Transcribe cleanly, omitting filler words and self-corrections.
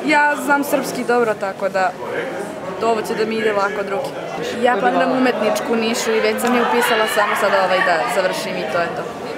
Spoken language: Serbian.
Ja znam srpski dobro, tako da ovo će da mi ide lako od ruke. Ja planiram umetničku Nišu i već sam je upisala samo sada da završim i to je to.